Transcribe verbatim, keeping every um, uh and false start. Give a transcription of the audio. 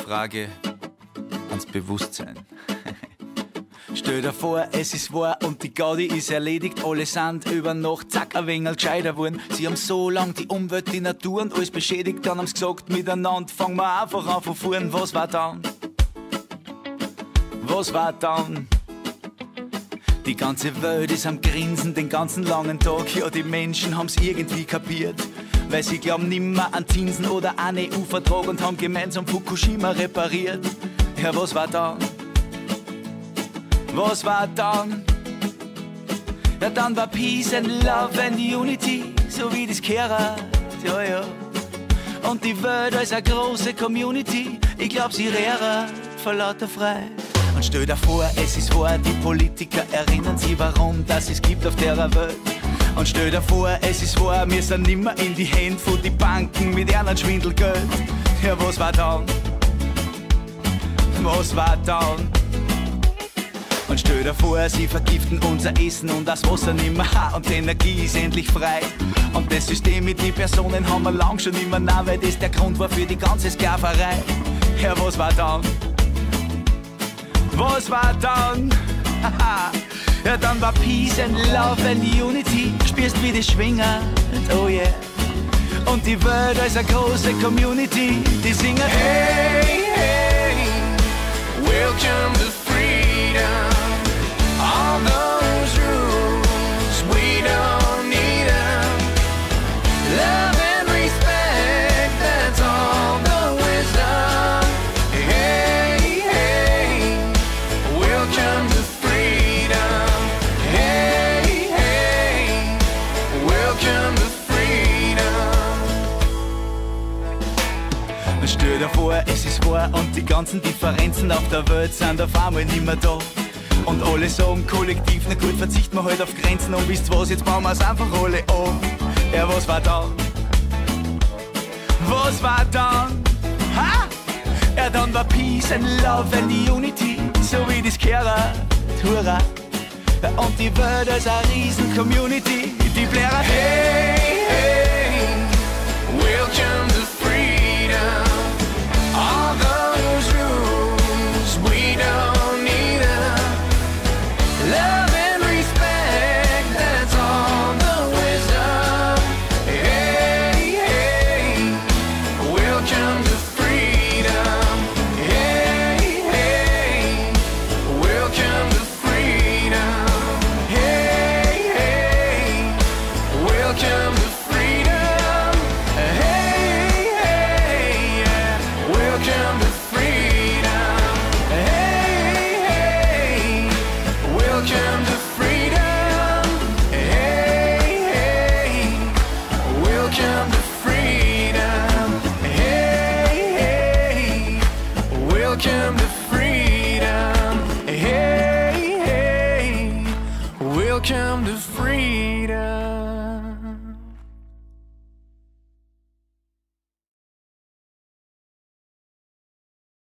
Frage ans Bewusstsein. Stell dir vor, es ist wahr und die Gaudi ist erledigt. Alle sind über Nacht, zack, ein wenig gescheiter geworden. Sie haben so lang die Umwelt, die Natur und alles beschädigt. Dann haben sie gesagt, miteinander fangen wir einfach an von vorn. Was war dann? Was war dann? Die ganze Welt ist am Grinsen den ganzen langen Tag. Ja, die Menschen haben's irgendwie kapiert, weil sie glauben nimmer an Zinsen oder an E U-Vertrag und haben gemeinsam Fukushima repariert. Ja, was war dann? Was war dann? Ja, dann war Peace and Love and Unity, so wie das gehört, ja, ja. Und die Welt als eine große Community, ich glaub, sie wäre vor lauter frei. Und stell dir vor, es ist wahr, die Politiker erinnern sich, warum das es gibt auf der Welt. Und stell dir vor, es ist wahr, wir sind nimmer in die Hände von die Banken mit ihrem Schwindelgeld. Ja, was war dann? Was war dann? Und stell dir vor, sie vergiften unser Essen und das Wasser nimmer, und die Energie ist endlich frei. Und das System mit den Personen haben wir lang schon immer nah, weil das der Grund war für die ganze Sklaverei. Ja, was war dann? Was war dann? Ja, dann war Peace and Love and Unity. Spürst wie das schwingert, oh yeah. Und die Welt als eine große Community, die singen Hey, hey, welcome to freedom. All those rules, we don't need them. Love and respect, that's all the wisdom. Hey, hey, welcome to freedom. Hey, hey, welcome to freedom. Stell dir vor, es ist wahr und die ganzen Differenzen auf der Welt sind auf einmal nimmer da. Und alle sagen kollektiv, na gut, verzichten wir halt auf Grenzen und wisst was, jetzt bauen wir es einfach alle an. Ja, was war dann? Was war dann? Ha? Ja, dann war Peace and Love and Unity, so wie das gehört, hurra. Und die Welt als eine riesen Community, die blärt. Hey, hey, welcome to freedom. All those rules, we don't need them. Love and respect, that's all the wisdom. Hey, hey, welcome to freedom. Hey, hey, welcome to freedom. Hey, hey, welcome to freedom. Hey, hey, yeah, welcome to freedom. Hey, hey, welcome to freedom. Hey, hey, welcome to freedom. Hey, hey, welcome to freedom. Hey, hey, welcome to freedom.